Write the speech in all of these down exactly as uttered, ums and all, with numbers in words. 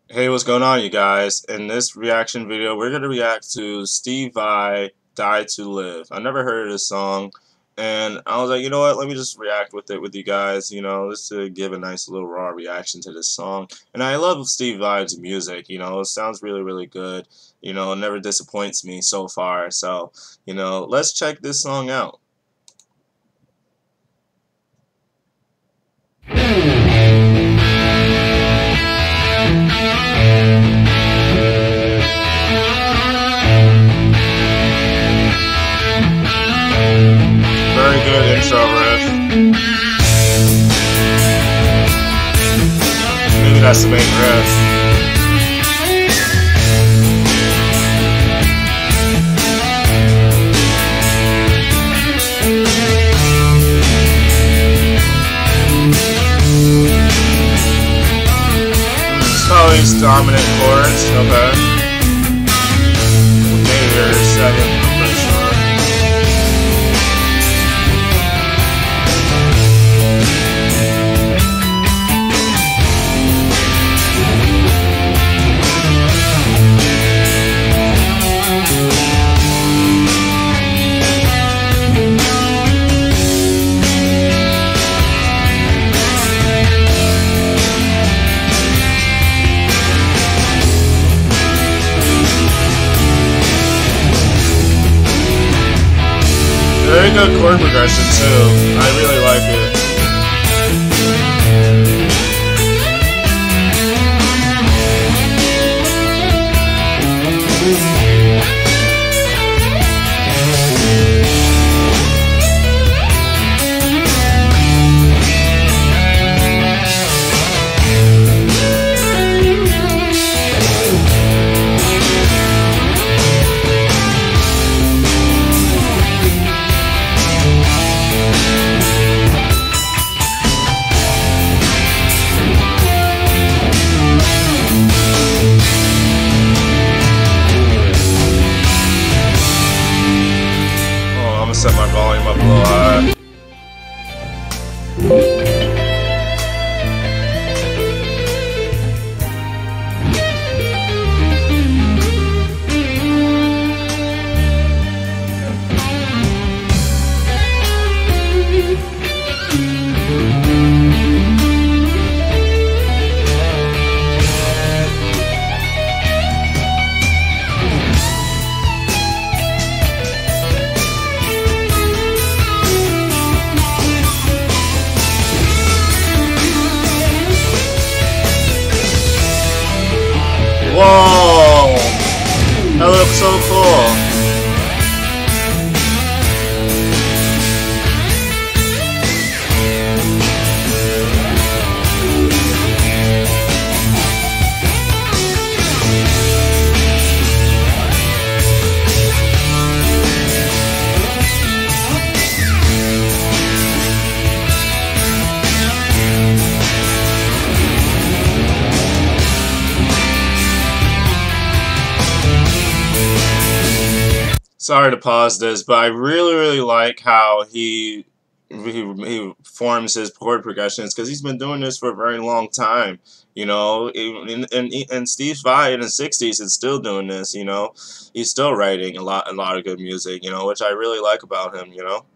Hey, what's going on, you guys? In this reaction video, we're going to react to Steve Vai, Die to Live. I never heard of this song, and I was like, you know what, let me just react with it with you guys, you know, just to give a nice little raw reaction to this song. And I love Steve Vai's music, you know, it sounds really, really good. You know, it never disappoints me so far. So, you know, let's check this song out. Very good intro riff. Maybe that's the main riff. It's probably dominant chords, okay. Major seven, I'm pretty sure. Very good chord progression too. I really like it. Set my volume up a little high. Whoa! That looks so cool. Sorry to pause this, but I really, really like how he he, he forms his chord progressions because he's been doing this for a very long time. You know, and and, and Steve Vai in the sixties is still doing this. You know, he's still writing a lot, a lot of good music. You know, which I really like about him. You know.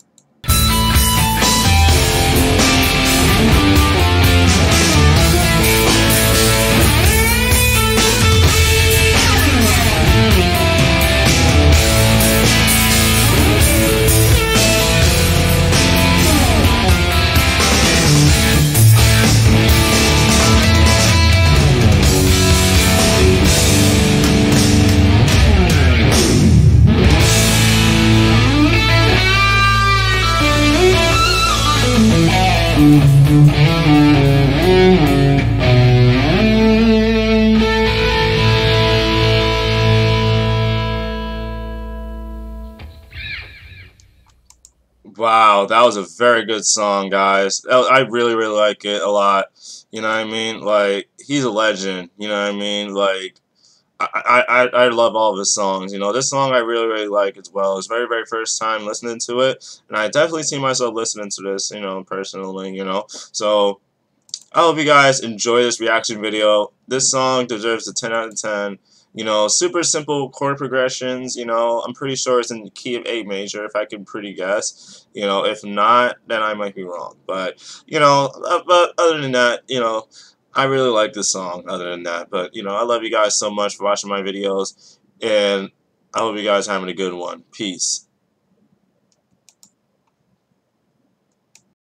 Wow, that was a very good song, guys. I really, really like it a lot. You know what I mean? Like, he's a legend. You know what I mean? Like, I, I, I love all of his songs. You know, this song I really, really like as well. It's very, very first time listening to it, and I definitely see myself listening to this, you know, personally, you know. So, I hope you guys enjoy this reaction video. this song deserves a ten out of ten. You know, super simple chord progressions. You know, I'm pretty sure it's in the key of A major, if I can pretty guess. You know, if not, then I might be wrong. But, you know, uh, but other than that, you know, I really like this song other than that. But, you know, I love you guys so much for watching my videos, and I hope you guys having a good one. Peace.